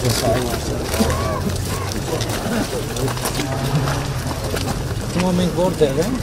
Հիմա մենք որտեղ ենք։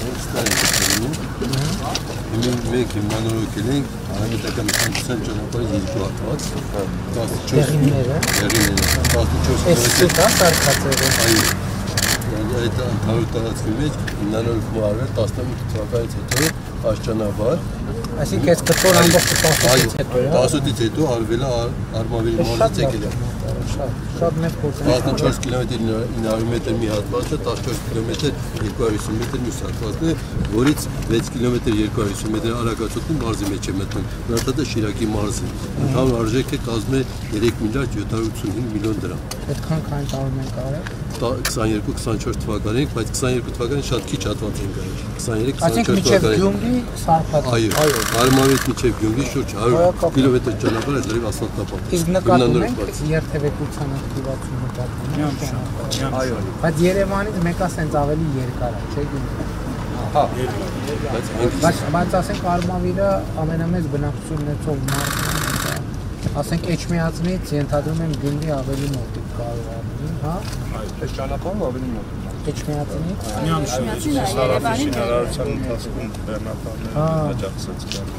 Մենք իմանալու ենք արևելական մշակութային ճանապարհի երկու հատված 14 Դեղինները 14 Էսի դա սարքածերը։ Այո։ Այդ ընդհանուր տարածքի մեջ հիմնանորոգվում արվել 18 թվականից հետո աշճանաբար։ Այսինքն այս կտոր ամբողջ 18-ից հետո է։ 18-ից հետո արվել է Արմավիրի մարզից եկել է։ Շատ մեծ փոքր։ 14 կիլոմետր 900 մետր մի հատվածը, 14 կիլոմետր 250 մետր մյուս հատվածը, որից 6 կիլոմետր 250 մետր արագացողություն մարզի մեջ է մտնում։ Մնացածը Շիրակի մարզի։ Ընդհանուր արժեքը կազմում է 3 միլիարդ 785 միլիոն դրամ։ Այդքան քանի տարում ենք արել։ 22-24 թվականին, բայց 22 թվականին շատ քիչ հատված են գարել։ 23-24 Այսինքն միջև Գյումրի սարքած։ Այո, Արմավիրից միջև Գյումրի շուրջ 100 կիլոմետր ճանապարհ է դրել ասֆալտապատ։ Իսկ նկատում ենք երթևեկության ակտիվացումը նկատում ենք։ Այո։ Բայց Երևանից մեկը ասենց ավելի երկար է, չէ՞ Գյումրի։ Հա։ Բայց ասենք Արմավիրը ամենամեծ բնակչություն ունեցող մարզն է, ասենք Էջմիածնից ենթադրում եմ Գյումրի ավելի մոտիկ կարող է լինի, հա։ Այս ճանապարհը ավելի մոտ է։ Էջմիածնից։ Միանշանից Սարավի շինարարության ընթացքում բեռնատարները աջակցեց գալիս։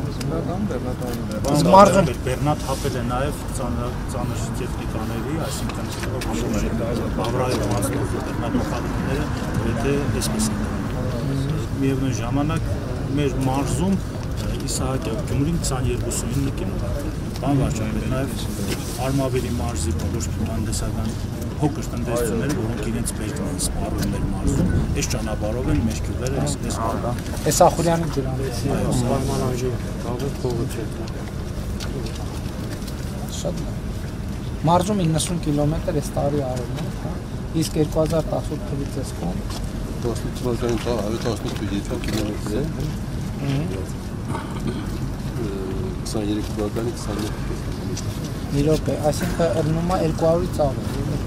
Մարզում Բեռնատ հապել է նաև ծանր տեխնիկաների, այսինքն Բավրայի մարզում բեռնատոխարությունները եթե այսպես են։ Միևնույն ժամանակ մեր մարզում Իսահակյան Գյումրին 22-9 կիլոմետր։ Բան վարչապետ նաև Արմավիրի մարզի բոլոր տնտեսական փոքր տնտեսությունները, որոնք իրենց բերքն են սպառում մեր մարզում, այս ճանապարհով են մեր գյուղերը այսպես կան։ Այս Ախուրյանի ջրանցի սպառմանաժի կարող փողը չէ։ Շատ լավ։ Մարզում 90 կիլոմետր այս տարի արել ենք, հա։ Իսկ 2018 թվականից էս կողմ 18 թվականին 118 կիլոմետր է։ 23 թվականին 21 մի րոպե, այսինքն ըրնում է 200-ից ավել,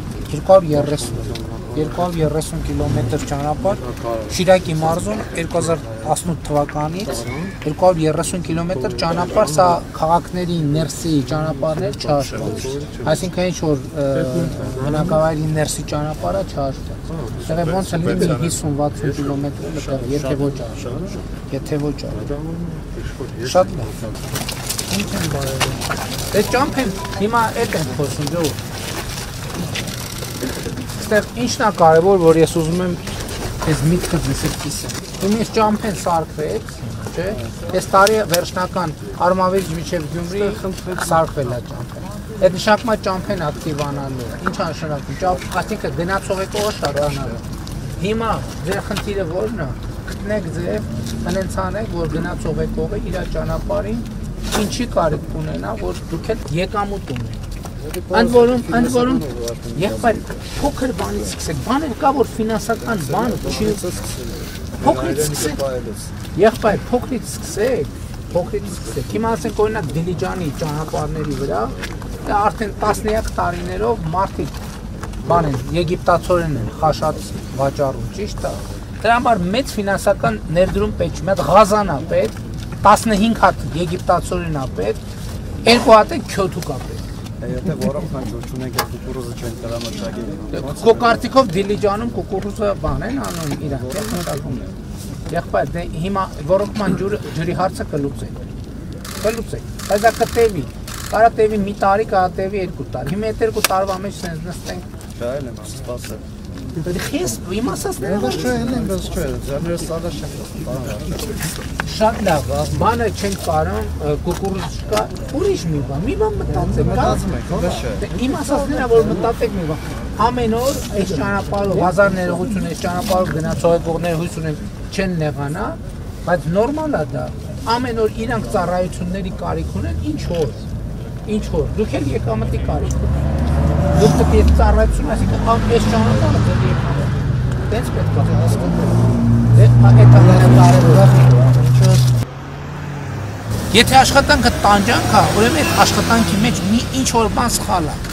230 կիլոմետր ճանապարհ Շիրակի մարզում 2018 թվականից 230 կիլոմետր ճանապարհ, սա քաղաքների ներսի ճանապարհներ չհաշված, այսինքն ինչ որ բնակավայրի ներսի ճանապարհը չհաշված, դեռ ոնց լինի 50-60 կիլոմետր մտեղ, եթե ոչ արել, շատ լավ։ Ինչ են բարել։ Դե ճամփեն, հիմա էդ են խոսում, ջո։ Այստեղ ինչն է կարևոր, որ ես ուզում եմ այս միտքը դեսել կիսեմ։ Ում ես ճամփեն սարքվեց, չէ՞։ Այս տարի վերջնական Արմավիրից մինչև Գյումրի սարքվել է ճամփեն։ Այդ նշանակում է ճամփեն ակտիվանալու։ Ինչ է նշանակում։ Այսինքն գնացող եկողը շարժանալու։ Հիմա ձեր խնդիրը ո՞րն է։ Գտնեք ձև, տնեցանեք, որ գնացող եկողը իր ճանապարհին ինչի կարիք ունենա, որ դուք էլ եկամուտ ունեք։ Ընդ որում, եղբայր փոքր բանից սկսեք, բաներ կա, որ ֆինանսական բան չի փոքրից սկսեք, եղբայր փոքրից սկսեք, հիմա ասենք օրինակ Դիլիջանի ճանապարհների վրա, արդեն տասնյակ տարիներով մարդիկ բան են, եգիպտացորեն են խաշած վաճառում, ճիշտ է, դրա համար մեծ ֆինանսական ներդրում պետք չի, մի հատ Ղազանա պետք, 15 հատ եգիպտացորեն է պետք, 2 հատ է քյոթուկ է պետք։ Եթե որոք հաջող չունենք կուկուրուզը չեն տրամադրագել։ Կոկարտիկով Դիլիջանում կուկուրուզը բան են անում իրանք, մտածում են։ Եղբայր, դե հիմա ոռոգման ջրի հարցը կլուծենք։ Բայց դա կտևի։ Կարա տևի մի տարի, կարա տևի 2 տարի։ Հիմա այդ 2 տարվա մեջ sense նստենք։ Դա էլ եմ սպասել։ Դե խես, իմը ասացնեմ։ Բայց չէ, ձեռներս սալա չեմ։ Շատ լավ, բանը չենք կարող, կուկուրուզ չկա, ուրիշ մի բան մտածեք, իմ ասածները, որ մտածեք մի բան, ամեն օր այս ճանապարհով, հազար ներողություն այս ճանապարհով գնացող եկողները հույս ունեմ չեն նեղանա, բայց նորմալ է դա, ամեն օր իրանք ծառայությունների կարիք ունեն, ինչ որ, դուք էլ եկամտի կարիք ունեն, դուք պետք է ծառայություն, այսինքն այս ճանապարհը ձեր եկամտ, տենց պետք է հասկանալ, այդ ամենակարևորը Եթե աշխատանքը տանջանք է, ուրեմն այդ աշխատանքի մեջ մի ինչ-որ բան սխալ է։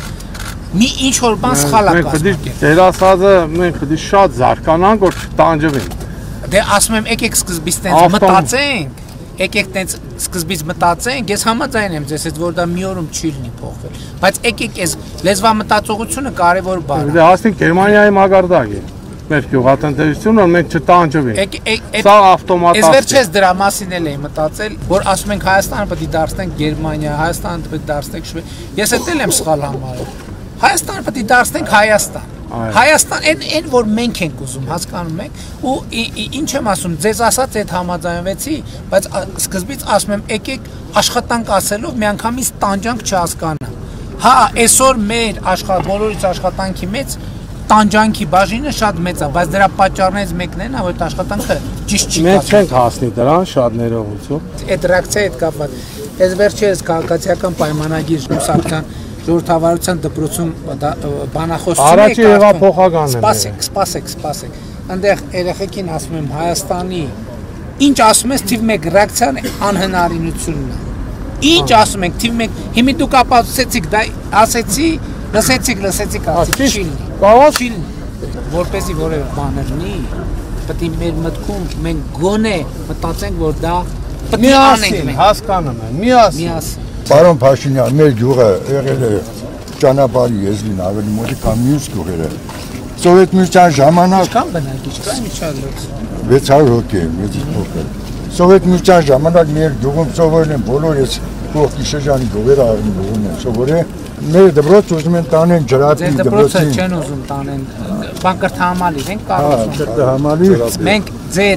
Մենք դեր ասածը մենք պետք է շատ զարգանանք, որ չտանջվենք։ Դե ասում եմ եկեք սկզբից տենց մտածենք, եկեք տենց սկզբից մտածենք, ես համաձայն եմ ձեզ հետ, որ դա մի օրում չի լինի փոխվել, բայց եկեք այս լեզվամտածողությունը կարևոր բան է։ Դե հասնենք Գերմանիայի մագարտակի։ Մեր գյուղատնտեսությունը մենք չտանջվենք։ Սա ավտոմատիկ։ Ես վերջերս դրա մասին էլ եմ մտածել, որ ասում ենք Հայաստանը պետք է դարձնենք Գերմանիա, Հայաստանը պետք է դարձնենք Շվեյցարիա։ Ես էլ եմ սխալ համարել։ Հայաստանը պետք է դարձնենք Հայաստան։ Հայաստան այն որ մենք ենք ուզում, հասկանում եք, ու ինչ եմ ասում, ձեզ ասած այդ համաձայնվեցի, բայց սկզբից ասում եմ, եկեք աշխատանք ասելով միանգամից տանջանք չհասկանա։ Հա, այսօր մեր բոլորից աշխատանքի մեծ տանջանքի բաժինը շատ մեծ է, բայց դրա պատճառներից մեկն է, որ աշխատանքը ճիշտ չի կազմվում։ Մենք չենք հասնի դրան, շատ ներողություն։ Այդ ռեակցիայի հետ կապված։ Այս վերջերս քաղաքացիական պայմանագիր Մուսակյան ժողովրդավարության դպրոցում բանախոսություն է։ Առաջի հեղափոխականն է։ Սպասեք։ Այնտեղ երեխեքին ասում եմ Հայաստանի ինչ ասում ես թիվ 1 ռեակցիան անհնարինությունն է։ Ինչ ասում ենք թիվ 1 հիմա դուք ապացուցեցիք դա ասեցի, լսեցիք ասեցիք չի որպեսի որևէ բան լինի, պետք է մեր մտքում մենք գոնե մտածենք, որ դա պետք է անենք մենք։ Հասկանում եմ, միասին։ Պարոն Փաշինյան, մեր գյուղը եղել է ճանապարհի եզրին ավելի մոտիկ քան մյուս գյուղերը։ Սովետ միության ժամանակ Ինչքան բնակիչ կա միջազգայինորեն 600 հոգի է մեծից փոքր։ Սովետ միության ժամանակ մեր գյուղում սովորել են բոլոր այս կողքի շրջանի գյուղերը արվում են սովորել։ Մեր դպրոց ուզում են տանեն ջրատի դպրոցը չեն ուզում տանեն բանկրթահամալիր են կառուցում։ Մենք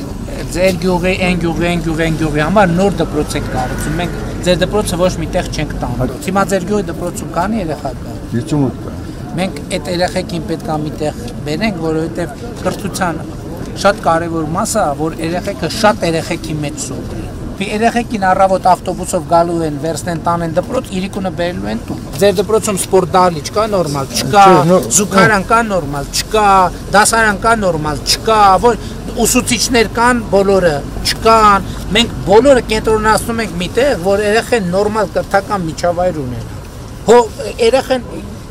ձեր գյուղի այն գյուղի համար նոր դպրոց ենք կառուցում։ Մենք ձեր դպրոցը ոչ միտեղ չենք տանում։ Հիմա ձեր գյուղի դպրոցում կան երեխա կա։ 58 կա։ Մենք այդ երեխեքին պետք է միտեղ բերենք, որովհետև կրթության շատ կարևոր մասը, որ երեխեքը շատ երեխեքի մեջ սովորի։ Երեխեքին առավոտ ավտոբուսով գալու են, վերցնեն տանեն դպրոց, իրիկունը բերելու են տուն։ Ձեր դպրոցում սպորտալի չկա նորմալ, չկա, զուգարան կա նորմալ, չկա, դասարան կա նորմալ, չկա, որ ուսուցիչներ կան, բոլորը չկան։ Մենք բոլորը կենտրոնացնում ենք միտեղ, որ երեխեն նորմալ կրթական միջավայր ունենա։ Հո երեխեն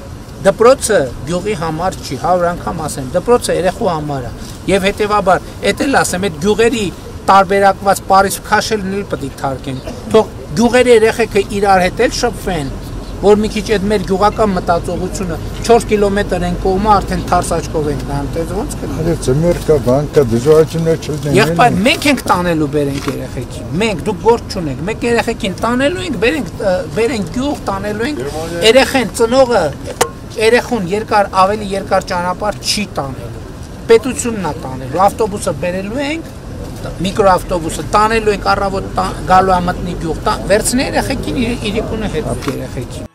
դպրոցը գյուղի համար չի, 100 անգամ ասեմ, դպրոցը երեխու համար է։ Եվ հետևաբար, էդ էլ ասեմ, այդ գյուղերի տարբերակված Պարիս քաշելն էլ պետք է թարգենք։ Թող գյուղերի երեխեքը իրար հետ էլ շփվեն, որ մի քիչ այդ մեր գյուղական մտածողությունը 4 կիլոմետր են կողմը արդեն թարս աչքով ենք նայում, դե ոնց կլինի։ Հələ ծմեր կա, բան կա, դժվարություններ չլինեն։ Եղբայր, մենք ենք տանելու բերենք երեխեքին։ Մենք դուք գործ չունեք։ Մենք երեխեքին տանելու ենք, բերենք գյուղ, տանելու ենք։ Երեխեն ծնողը երեխուն ավելի երկար ճանապարհ չի տանելու։ Պետությունն է տանելու, ավտոբուսը բերելու ենք, միկրոավտոբուսը տանելու ենք առավոտ գալու է մտնի գյուղ, վերցնի երեխեքին իրիկունը հետ երեխեքին։